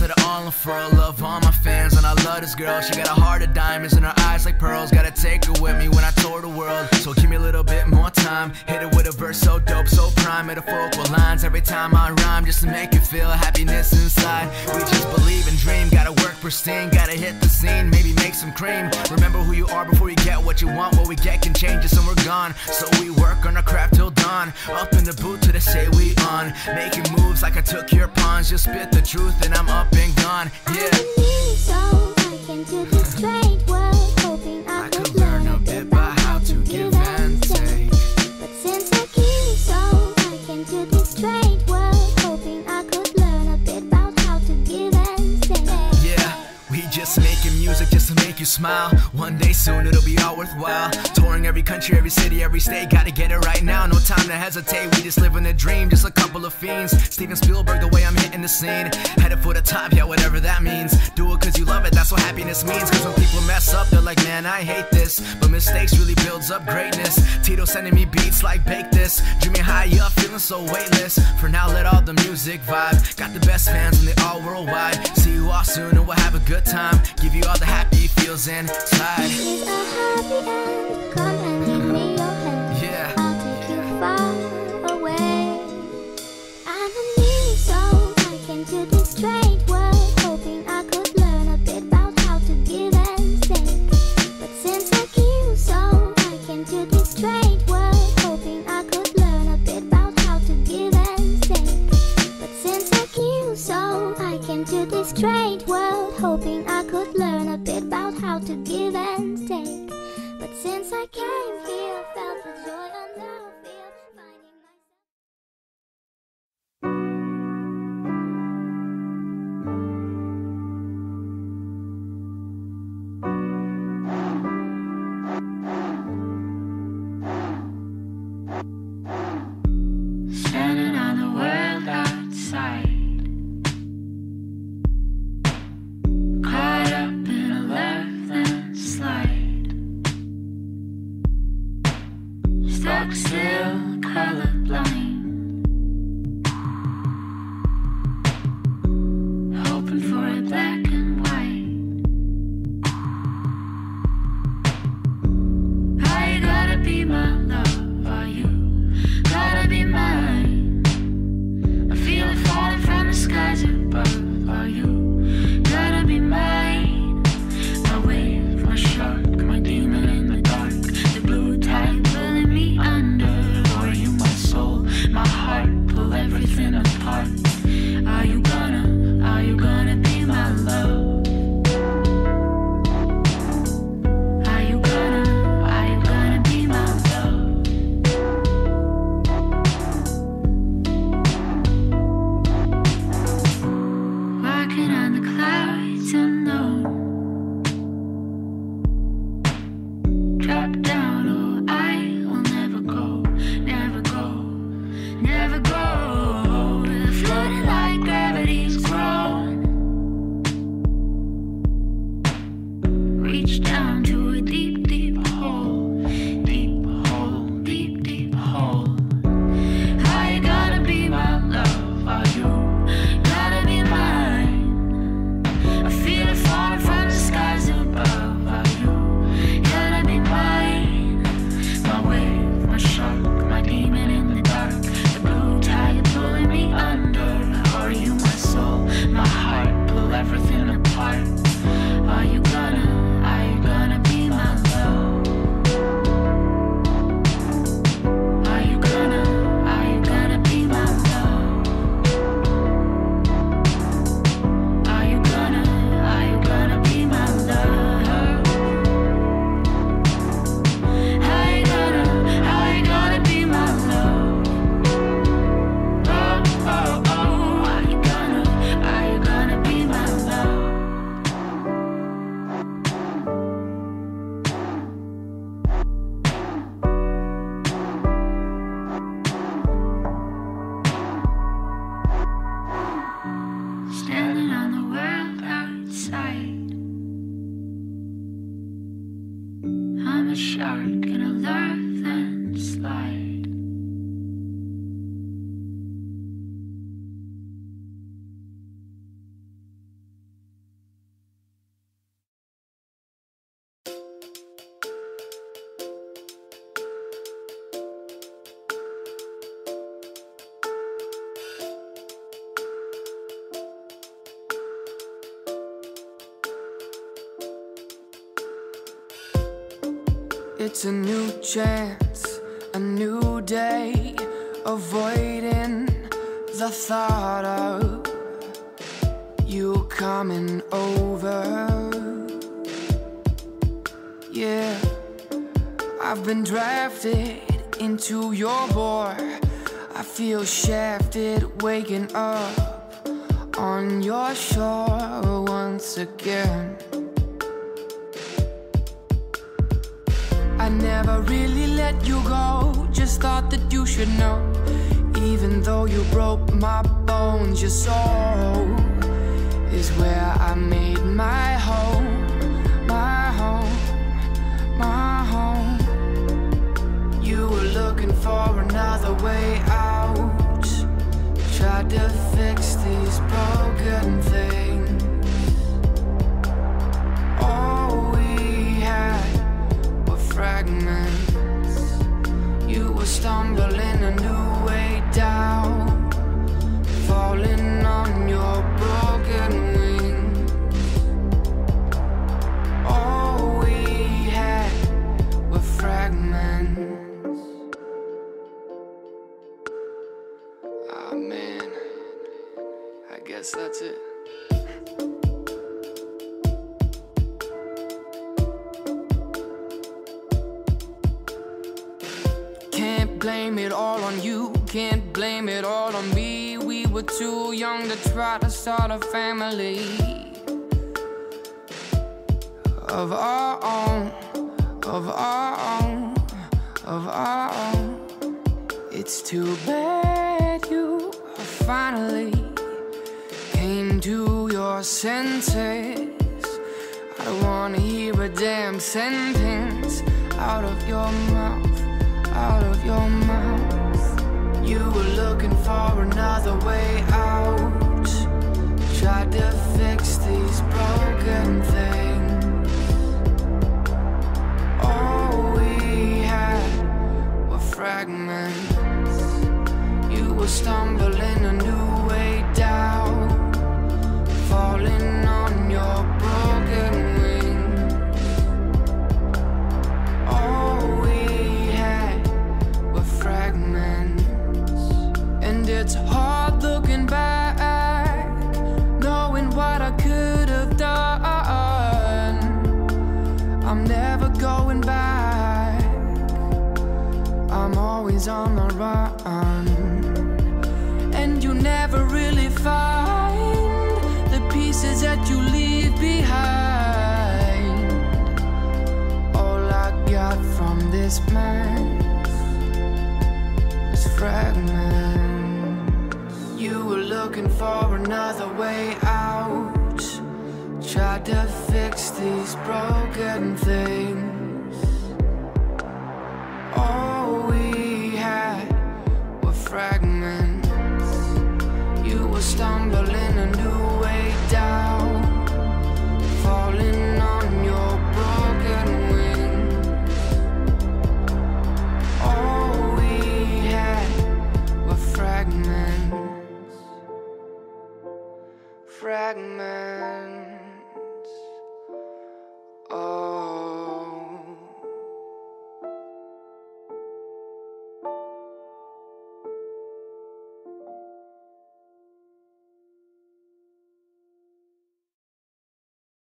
let it all unfurl. Love all my fans and I love this girl. She got a heart of diamonds and her eyes like pearls. Gotta take her with me when I tour the world. So give me a little bit more time. Hit it with a verse so dope, so prime. Metaphorical lines every time I rhyme, just to make you feel happiness inside. We just believe and dream. Gotta work pristine, gotta hit the scene, maybe make some cream. Remember who you are before you get what you want. What we get can change us and we're gone. So we work on our craft till dawn. Up in the booth till they say we on. Making moves like I took your pawns. Just spit the truth and I'm up and gone. Yeah. So I came to this strange world, hoping I could learn a bit about how to give and take. But since I came, so I came to this strange world, hoping I could learn a bit about how to give and take. Yeah, we just making music just to make you smile. One day soon it'll be all worthwhile. Touring every country, every city, every state. Gotta get it right now, no time to hesitate. We just living a dream, just a couple of fiends. Steven Spielberg, the way I'm hitting the scene. Headed for the top, yeah, whatever that means. Do it cause you love it, that's what happiness means. Cause when people mess up, they're like, man, I hate this. But mistakes really builds up greatness. Tito sending me beats like bake this. Dreaming high up, feeling so weightless. For now, let all the music vibe. Got the best fans and they all worldwide. See you all soon and we'll have a good time. Give you all the happy feels inside. This is a happy end, come and give me your hand. Yeah. I'll take you far away. I'm a new soul, I came to this strange world, hoping I could learn a bit about how to give and take. But since I came, so I came to this strange world, hoping I could learn a bit about how to give and take. But since I came, so I came to this strange world, hoping I could learn a bit about how to give and take. But since I came here, felt the joy I now feel, finding myself. Standing on the world outside, caught up in a left-hand slide, stuck still, colorblind, hoping for a black and white. Are you gonna be my love? Are you gotta be mine? I feel it falling from the skies above. Are you gonna be mine? My wave, my shark, my demon in the dark, the blue tide pulling me under. Or are you my soul, my heart, pull everything apart? Are you gonna be my love? Are you gonna be my love? Walking on the clouds and It's a new chance, a new day, avoiding the thought of you coming over. Yeah, I've been drafted into your war. I feel shafted, waking up on your shore once again. I never really let you go, just thought that you should know. Even though you broke my bones, your soul is where I made my home, my home, my home. You were looking for another way out, tried to fix these broken things. All we had were fragments. You were stumbling a new way down, falling on your broken wings. All we had were fragments. Ah, man, I guess that's it. Can't blame it all on you, can't blame it all on me. We were too young to try to start a family of our own, of our own, of our own. It's too bad you finally came to your senses. I don't wanna hear a damn sentence out of your mouth, out of your mouth. You were looking for another way out, tried to fix these broken things. All we had were fragments. You were stumbling a new way down, falling on your broken wings. All we had were fragments. And it's hard looking back, knowing what I could have done. I'm never going back, I'm always on the run. And you never really find the pieces that you leave behind. All I got from this mess is fragments. You were looking for another way out, tried to fix these broken things.